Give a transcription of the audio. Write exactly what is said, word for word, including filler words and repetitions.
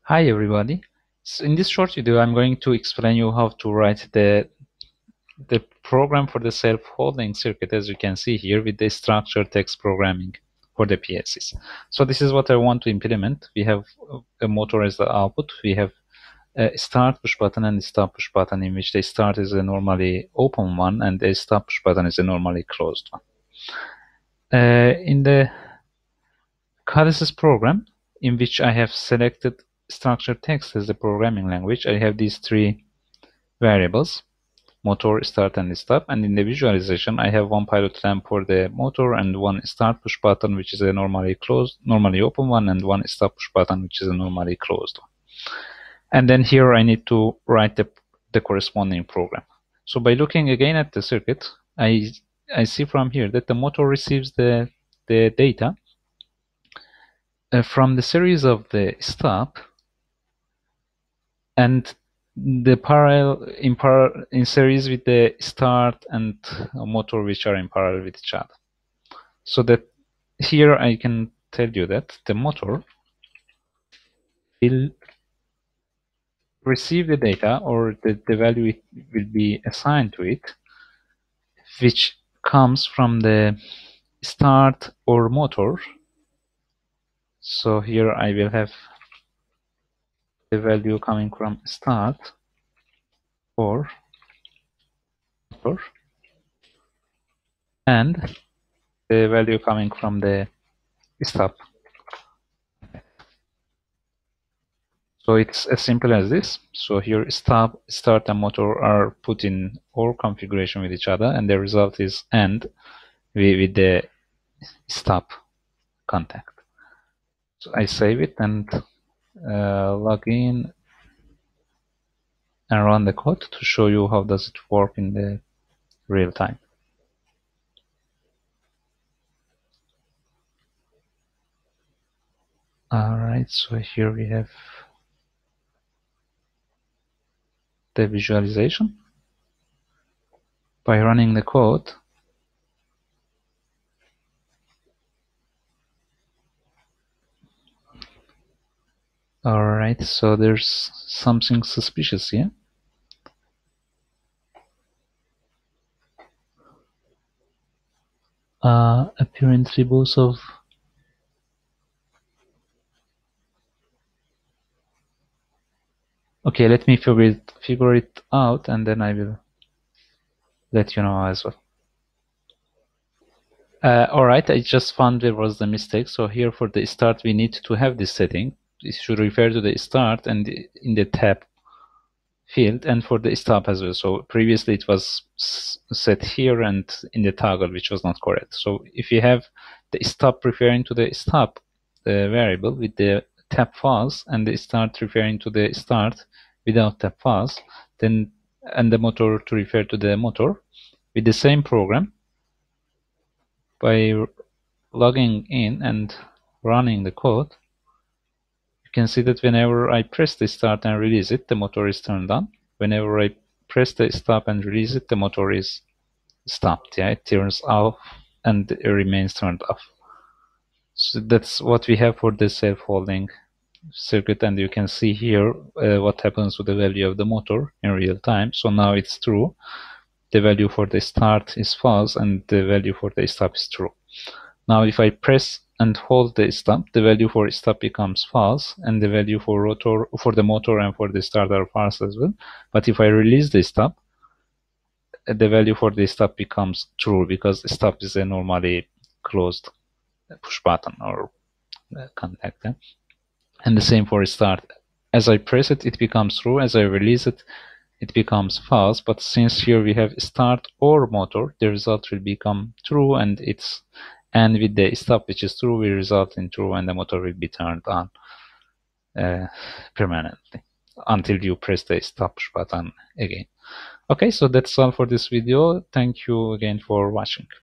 Hi everybody. So in this short video I'm going to explain you how to write the the program for the self-holding circuit, as you can see here, with the structured text programming for the P L Cs. So this is what I want to implement. We have a motor as the output. We have a start push button and a stop push button, in which the start is a normally open one and the stop push button is a normally closed one. Uh, in the CODESYS program, in which I have selected structured text as the programming language, I have these three variables: motor, start, and stop. And in the visualization, I have one pilot lamp for the motor and one start push button, which is a normally closed, normally open one, and one stop push button, which is a normally closed one. And then here I need to write the, the corresponding program. So by looking again at the circuit, I I see from here that the motor receives the the data uh, from the series of the stop and the parallel in par in series with the start and motor, which are in parallel with each other. So that here I can tell you that the motor will receive the data, or the, the value will be assigned to it, which comes from the start or motor. So here I will have the value coming from start or motor, and the value coming from the stop. So it's as simple as this. So here stop, start, and motor are put in OR configuration with each other, and the result is AND with the stop contact. So I save it and uh, log in and run the code to show you how does it work in the real time. Alright, so here we have the visualization. By running the code, alright, so there's something suspicious here. Uh, apparently both of Okay, let me figure it, figure it out, and then I will let you know as well. Uh, Alright, I just found there was the mistake. So here for the start, we need to have this setting. It should refer to the start and in the tab field, and for the stop as well. So previously it was set here and in the toggle, which was not correct. So if you have the stop referring to the stop the variable with the tab false, and the start referring to the start without tab false, then and the motor to refer to the motor, with the same program, by logging in and running the code, you can see that whenever I press the start and release it, the motor is turned on. Whenever I press the stop and release it, the motor is stopped. Yeah, it turns off and it remains turned off. So that's what we have for the self-holding circuit, and you can see here uh, what happens with the value of the motor in real time. So now it's true. The value for the start is false, and the value for the stop is true. Now if I press and hold the stop, the value for stop becomes false, and the value for rotor for the motor and for the start are false as well. But if I release the stop, the value for the stop becomes true, because the stop is a normally closed push button or contact. Eh? And the same for start. As I press it, it becomes true. As I release it, it becomes false. But since here we have start or motor, the result will become true, and it's and with the stop, which is true, will result in true, and the motor will be turned on uh, permanently until you press the stop push button again. Okay, so that's all for this video. Thank you again for watching.